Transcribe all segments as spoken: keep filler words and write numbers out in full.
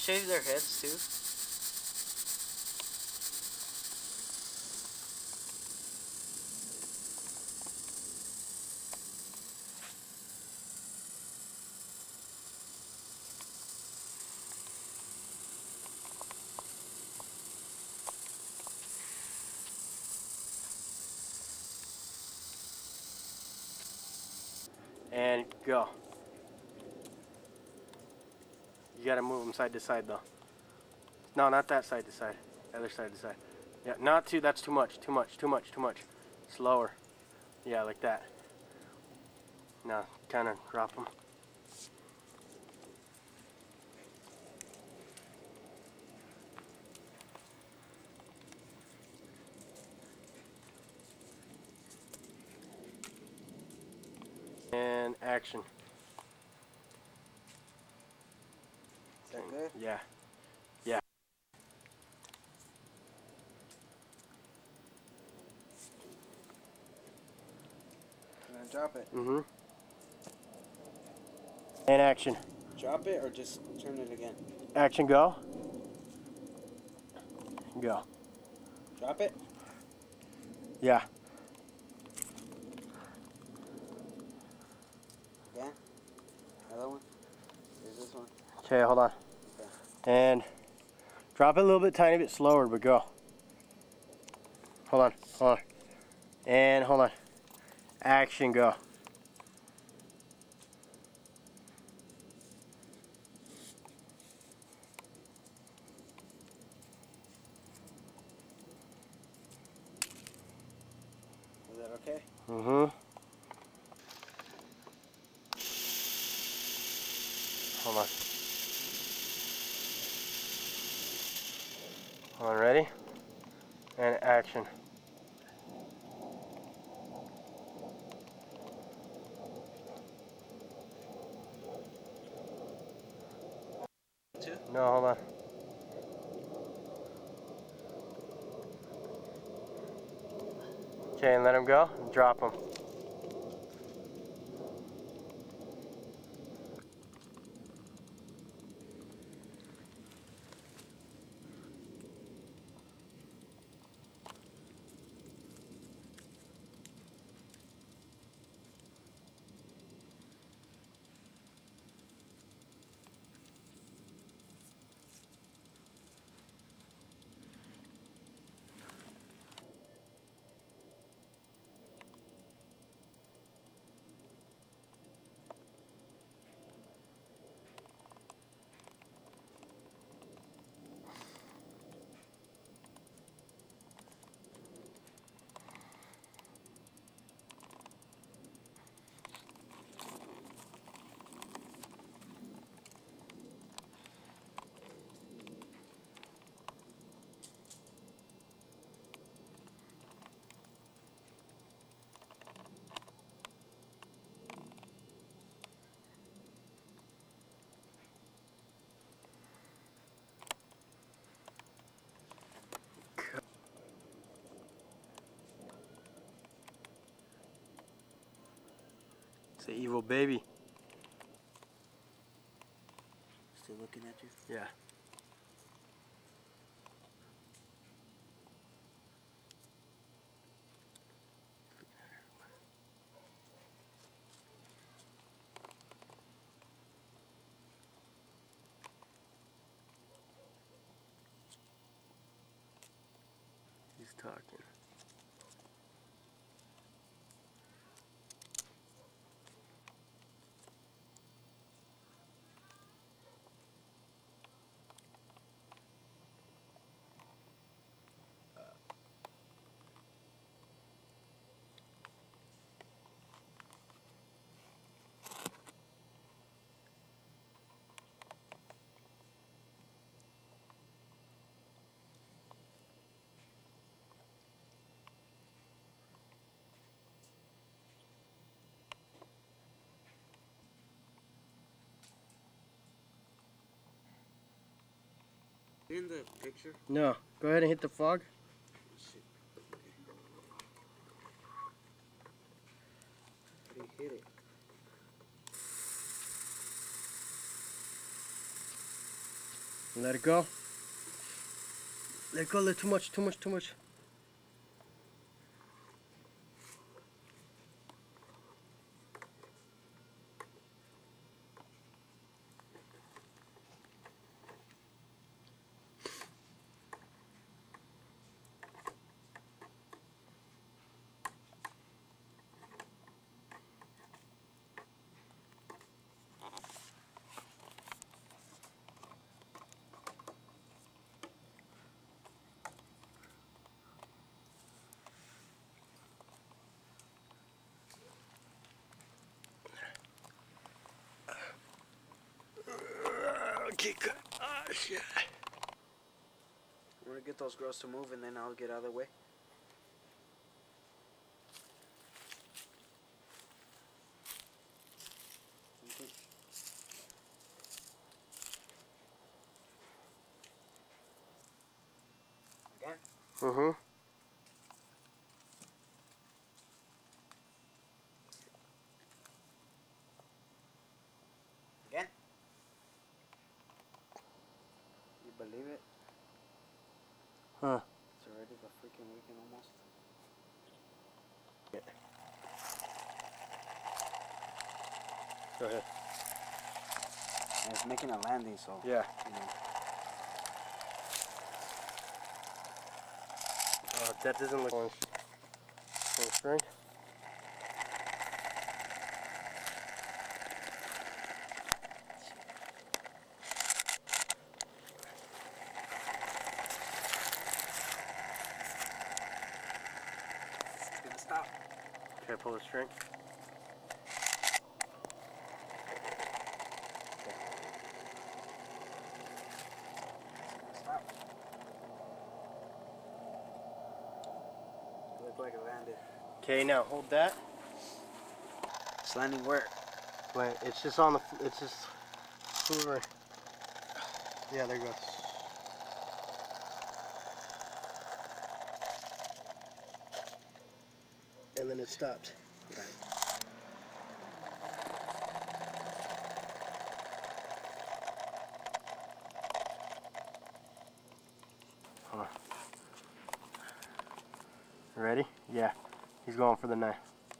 shave their heads too? And go. You gotta move them side to side though. No, not that side to side. The other side to side. Yeah, not too, that's too much, too much, too much, too much. Slower. Yeah, like that. Now, kind of drop them. And action. Is that good? Yeah. Yeah. And then drop it. Mm-hmm. And action. Drop it or just turn it again? Action, go. Go. Drop it? Yeah. Again? Another one? Here's this one. Okay, hold on. Okay. And drop it a little bit, tiny bit slower, but go. Hold on, hold on. And hold on. Action, go. Is that okay? Mm-hmm. Hold on. Hold on, ready? And action. Two? No, hold on. Okay, and let him go. And drop him. It's an evil baby. Still looking at you? Yeah. He's talking. In the picture? No. Go ahead and hit the fog. Shit. Okay. How do you hit it? Let it go. Let it go. Let too much. Too much. Too much. Okay, good. Oh, shit. I'm gonna get those girls to move and then I'll get out of the way. Okay. Again? Mm-hmm. Again? You believe it? Huh. It's already the freaking weekend almost. Yeah. Go ahead. And it's making a landing, so Yeah. you know. Uh, that doesn't look orange. Full string. It's gonna stop. Okay, pull the string. Stop. It looked like it landed. Okay, now hold that. It's landing where? Wait, it's just on the. It's just. Over. Yeah, there it goes. And then it stopped. Okay. Hold on. Ready? Yeah. He's going for the knife.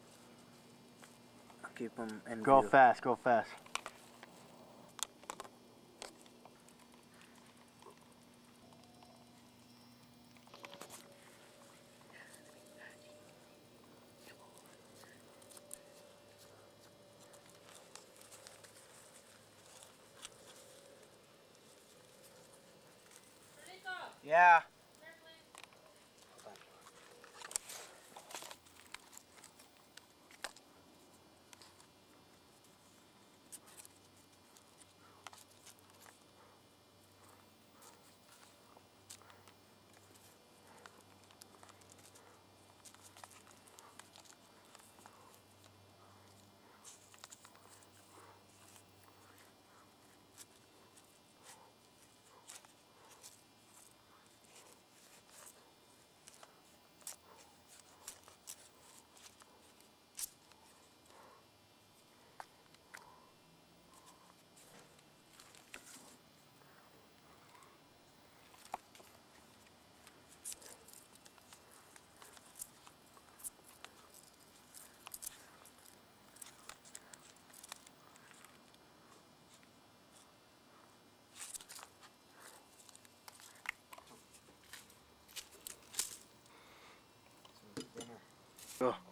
I'll keep them in Go view. fast, go fast. Yeah. Go.